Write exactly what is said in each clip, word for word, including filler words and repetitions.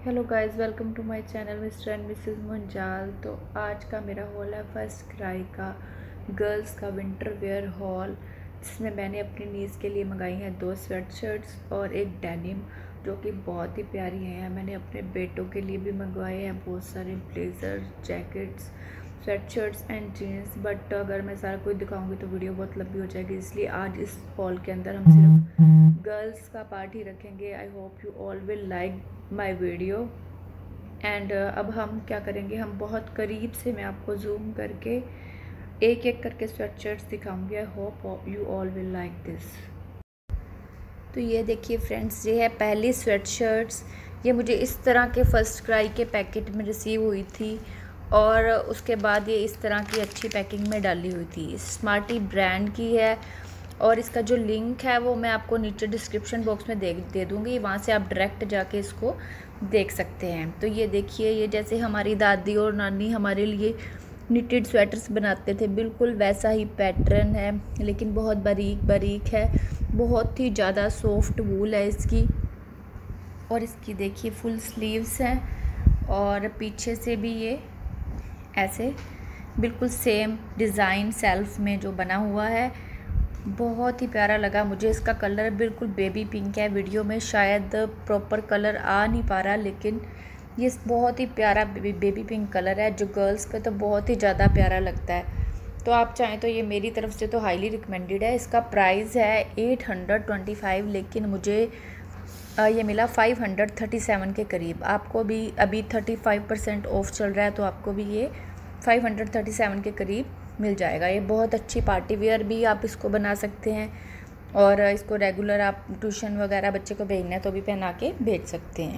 Hello guys, welcome to my channel mister and missus Munjal. तो आज का मेरा हॉल है फर्स्ट क्राई का गर्ल्स का विंटर वेयर हॉल, जिसमें मैंने अपनी नीज़ के लिए मंगाई हैं दो स्वेट शर्ट्स और एक डेनिम जो कि बहुत ही प्यारी हैं। मैंने अपने बेटों के लिए भी मंगवाए हैं बहुत सारे blazer, jackets, sweatshirts and jeans. But अगर मैं सारा कुछ दिखाऊंगी तो वीडियो बहुत लंबी हो जाएगी, इसलिए आज इस हॉल के अंदर हम सिर्फ गर्ल्स का पार्ट ही रखेंगे। I hope you all will like my video. And अब हम क्या करेंगे, हम बहुत करीब से मैं आपको जूम करके एक एक करके स्वेट शर्ट्स दिखाऊंगी। I hope you all will like this. तो ये देखिए फ्रेंड्स, ये है पहली स्वेट शर्ट्स। ये मुझे इस तरह के फर्स्ट क्राई के पैकेट में रिसीव हुई थी और उसके बाद ये इस तरह की अच्छी पैकिंग में डाली हुई थी। स्मार्टी ब्रांड की है और इसका जो लिंक है वो मैं आपको नीचे डिस्क्रिप्शन बॉक्स में दे दे दूँगी, वहाँ से आप डायरेक्ट जाके इसको देख सकते हैं। तो ये देखिए, ये जैसे हमारी दादी और नानी हमारे लिए निटेड स्वेटर्स बनाते थे, बिल्कुल वैसा ही पैटर्न है, लेकिन बहुत बारीक बारीक है, बहुत ही ज़्यादा सॉफ्ट वूल है इसकी। और इसकी देखिए फुल स्लीव्स हैं और पीछे से भी ये ऐसे बिल्कुल सेम डिज़ाइन सेल्फ में जो बना हुआ है, बहुत ही प्यारा लगा मुझे। इसका कलर बिल्कुल बेबी पिंक है, वीडियो में शायद प्रॉपर कलर आ नहीं पा रहा, लेकिन ये बहुत ही प्यारा बेबी बेबी पिंक कलर है जो गर्ल्स पे तो बहुत ही ज़्यादा प्यारा लगता है। तो आप चाहें तो ये मेरी तरफ से तो हाईली रिकमेंडेड है। इसका प्राइस है एट हंड्रेड ट्वेंटी फाइव, लेकिन मुझे ये मिला फाइव हंड्रेड थर्टी सेवन के करीब। आपको भी अभी थर्टी फाइव परसेंट ऑफ चल रहा है, तो आपको भी ये फाइव हंड्रेड थर्टी सेवन के करीब मिल जाएगा। ये बहुत अच्छी पार्टी वेयर भी आप इसको बना सकते हैं और इसको रेगुलर आप ट्यूशन वगैरह बच्चे को भेजना है तो भी पहना के भेज सकते हैं।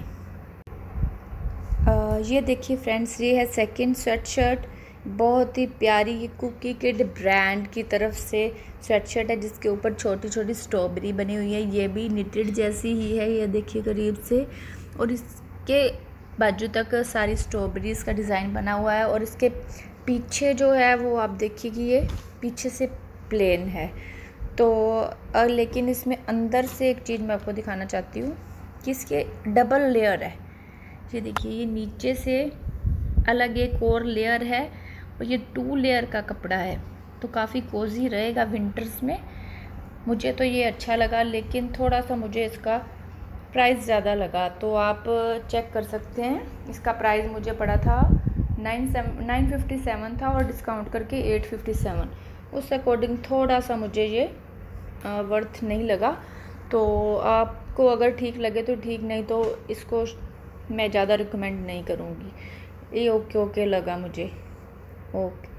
आ, ये देखिए फ्रेंड्स, ये है सेकंड स्वेट शर्ट। बहुत ही प्यारी, ये कुकी किड ब्रांड की तरफ से स्वेट शर्ट है जिसके ऊपर छोटी छोटी स्ट्रॉबेरी बनी हुई है। ये भी निटेड जैसी ही है, ये देखिए करीब से, और इसके बाजू तक सारी स्ट्रॉबेरीज़ का डिज़ाइन बना हुआ है। और इसके पीछे जो है वो आप देखिए कि ये पीछे से प्लेन है। तो और लेकिन इसमें अंदर से एक चीज़ मैं आपको दिखाना चाहती हूँ कि इसके डबल लेयर है। ये देखिए, ये नीचे से अलग एक और लेयर है और ये टू लेयर का कपड़ा है, तो काफ़ी कोजी रहेगा विंटर्स में। मुझे तो ये अच्छा लगा, लेकिन थोड़ा सा मुझे इसका प्राइस ज़्यादा लगा, तो आप चेक कर सकते हैं। इसका प्राइस मुझे पड़ा था nine seven nine fifty seven था और डिस्काउंट करके एट फिफ्टी सेवन। उस अकॉर्डिंग थोड़ा सा मुझे ये वर्थ नहीं लगा। तो आपको अगर ठीक लगे तो ठीक, नहीं तो इसको मैं ज़्यादा रिकमेंड नहीं करूँगी। ये ओके ओके लगा मुझे, ओके।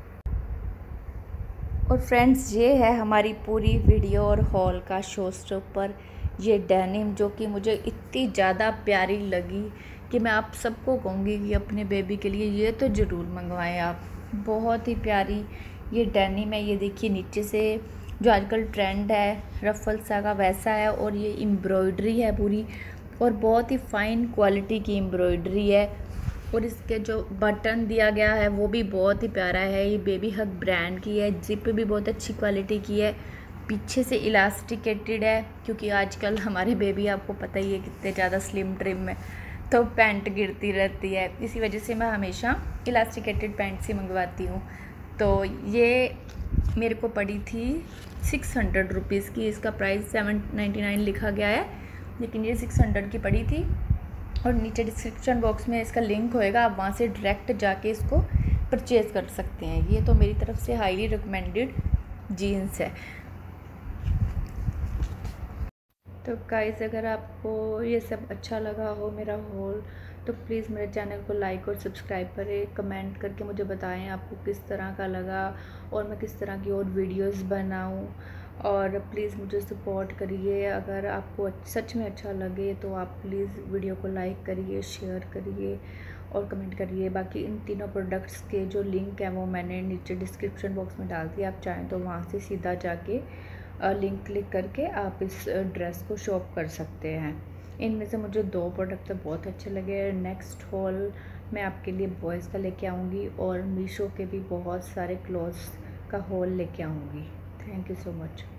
और फ्रेंड्स, ये है हमारी पूरी वीडियो और हॉल का शो स्टॉपर। ये डेनिम जो कि मुझे इतनी ज़्यादा प्यारी लगी कि मैं आप सबको कहूँगी कि अपने बेबी के लिए ये तो ज़रूर मंगवाएं आप। बहुत ही प्यारी ये डेनिम है। ये देखिए नीचे से जो आजकल ट्रेंड है रफल सा का, वैसा है, और ये एम्ब्रॉयडरी है पूरी, और बहुत ही फ़ाइन क्वालिटी की एम्ब्रॉयडरी है। और इसके जो बटन दिया गया है वो भी बहुत ही प्यारा है। ये बेबी हग ब्रांड की है, जिप भी बहुत अच्छी क्वालिटी की है, पीछे से इलास्टिकेटेड है, क्योंकि आजकल हमारे बेबी आपको पता ही है कितने ज़्यादा स्लिम ट्रिम है, तो पैंट गिरती रहती है, इसी वजह से मैं हमेशा इलास्टिकेटेड पैंट ही मंगवाती हूँ। तो ये मेरे को पड़ी थी सिक्स हंड्रेड रुपीज़ की। इसका प्राइस सेवन नाइन्टी नाइन लिखा गया है, लेकिन ये सिक्स हंड्रेड की पड़ी थी। और नीचे डिस्क्रिप्शन बॉक्स में इसका लिंक होएगा, आप वहाँ से डायरेक्ट जाके इसको परचेज़ कर सकते हैं। ये तो मेरी तरफ से हाईली रिकमेंडेड जीन्स है। तो गाइस, अगर आपको ये सब अच्छा लगा हो मेरा हॉल, तो प्लीज़ मेरे चैनल को लाइक और सब्सक्राइब करें, कमेंट करके मुझे बताएं आपको किस तरह का लगा और मैं किस तरह की और वीडियोस बनाऊं। और प्लीज़ मुझे सपोर्ट करिए। अगर आपको सच में अच्छा लगे तो आप प्लीज़ वीडियो को लाइक करिए, शेयर करिए और कमेंट करिए। बाकी इन तीनों प्रोडक्ट्स के जो लिंक है वो मैंने नीचे डिस्क्रिप्शन बॉक्स में डाल दिया, आप चाहें तो वहाँ से सीधा जाके लिंक क्लिक करके आप इस ड्रेस को शॉप कर सकते हैं। इनमें से मुझे दो प्रोडक्ट तो बहुत अच्छे लगे। नेक्स्ट हॉल मैं आपके लिए बॉयज़ का लेके आऊँगी और मीशो के भी बहुत सारे क्लॉथ्स का हॉल लेके आऊँगी। Thank you so much.